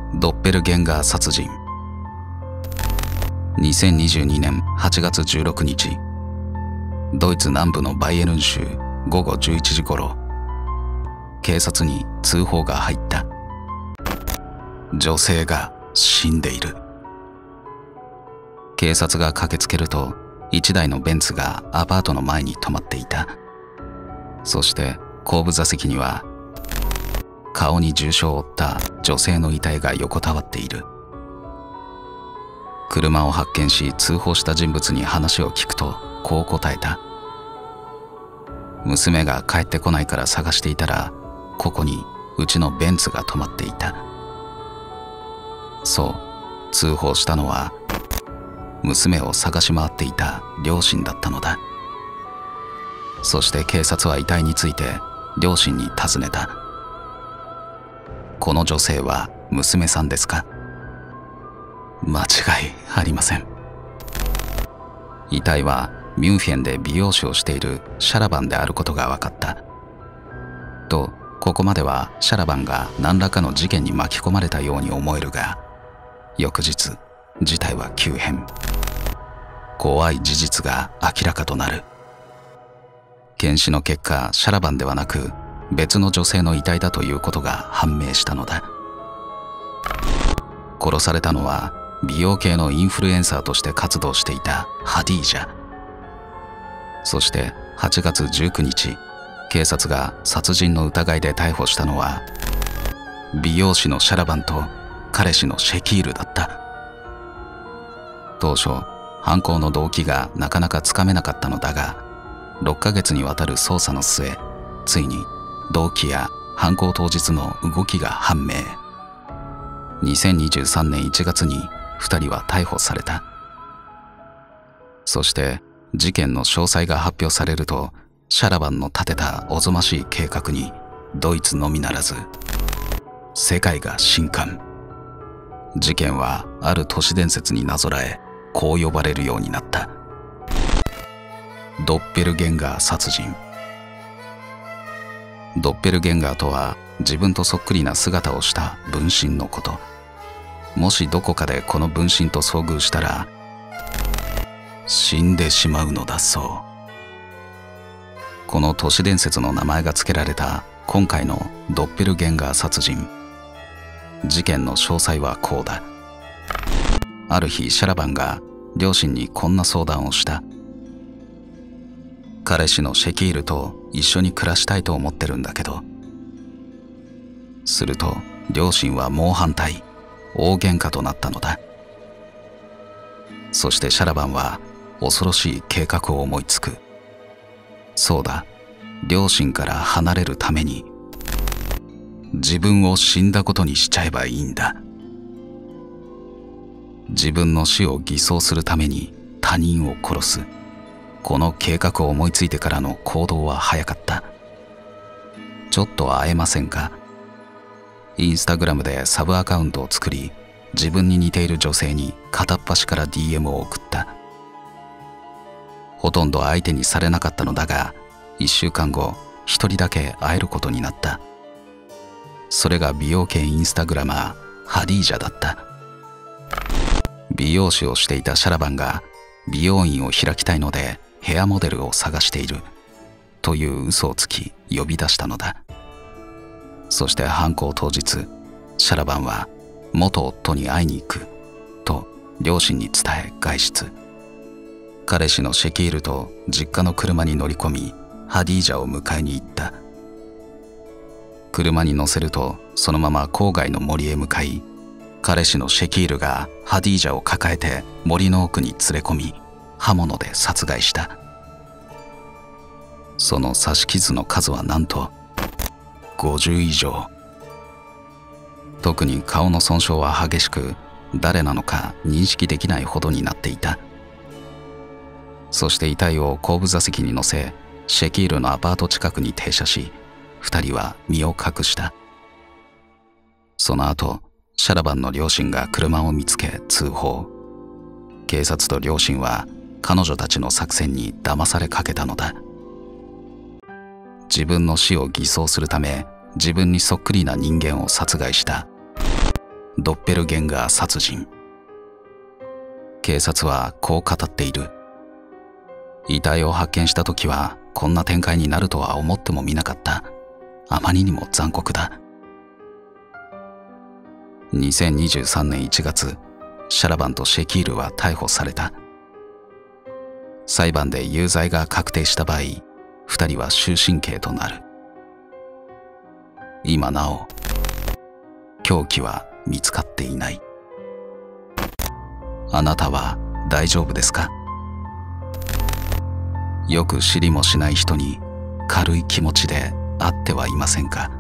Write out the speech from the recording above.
ドッペルゲンガー殺人。2022年8月16日、ドイツ南部のバイエルン州午後11時頃、警察に通報が入った。女性が死んでいる。警察が駆けつけると、1台のベンツがアパートの前に止まっていた。そして後部座席には顔に重傷を負った女性の遺体が横たわっている。車を発見し通報した人物に話を聞くとこう答えた。娘が帰ってこないから探していたら、ここにうちのベンツが止まっていた。そう、通報したのは娘を探し回っていた両親だったのだ。そして警察は遺体について両親に尋ねた。この女性は娘さんですか？間違いありません。遺体はミュンヘンで美容師をしているシャラバンであることが分かった。と、ここまではシャラバンが何らかの事件に巻き込まれたように思えるが、翌日、事態は急変。怖い事実が明らかとなる。検視の結果、シャラバンではなく別の女性の遺体だということが判明したのだ。殺されたのは美容系のインフルエンサーとして活動していたハディージャ。そして8月19日、警察が殺人の疑いで逮捕したのは美容師のシャラバンと彼氏のシェキールだった。当初、犯行の動機がなかなかつかめなかったのだが、6ヶ月にわたる捜査の末、ついに動機や犯行当日の動きが判明。2023年1月に2人は逮捕された。そして事件の詳細が発表されると、シャラバンの立てたおぞましい計画にドイツのみならず世界が震撼。事件はある都市伝説になぞらえ、こう呼ばれるようになった。ドッペルゲンガー殺人。ドッペルゲンガーとは自分とそっくりな姿をした分身のこと。もしどこかでこの分身と遭遇したら死んでしまうのだそう。この都市伝説の名前が付けられた今回のドッペルゲンガー殺人。事件の詳細はこうだ。ある日、シャラバンが両親にこんな相談をした。彼氏のシェキールと一緒に暮らしたいと思ってるんだけど。すると両親は猛反対、大喧嘩となったのだ。そしてシャラバンは恐ろしい計画を思いつく。そうだ、両親から離れるために自分を死んだことにしちゃえばいいんだ。自分の死を偽装するために他人を殺す。この計画を思いついてからの行動は早かった。ちょっと会えませんか？インスタグラムでサブアカウントを作り、自分に似ている女性に片っ端から DM を送った。ほとんど相手にされなかったのだが、1週間後、一人だけ会えることになった。それが美容系インスタグラマー、ハディージャだった。美容師をしていたシャラバンが美容院を開きたいのでヘアモデルを探しているという嘘をつき呼び出したのだ。そして犯行当日、シャラバンは元夫に会いに行くと両親に伝え外出。彼氏のシェキールと実家の車に乗り込み、ハディージャを迎えに行った。車に乗せるとそのまま郊外の森へ向かい、彼氏のシェキールがハディージャを抱えて森の奥に連れ込み、刃物で殺害した。その刺し傷の数はなんと50以上。特に顔の損傷は激しく、誰なのか認識できないほどになっていた。そして遺体を後部座席に乗せ、シェキールのアパート近くに停車し、2人は身を隠した。その後、シャラバンの両親が車を見つけ通報。警察と両親は彼女たちの作戦に騙されかけたのだ。自分の死を偽装するため、自分にそっくりな人間を殺害したドッペルゲンガー殺人。警察はこう語っている。遺体を発見した時はこんな展開になるとは思ってもみなかった。あまりにも残酷だ。2023年1月、シャラバンとシェキールは逮捕された。裁判で有罪が確定した場合、2人は終身刑となる。今なお、凶器は見つかっていない。あなたは大丈夫ですか？よく知りもしない人に軽い気持ちで会ってはいませんか？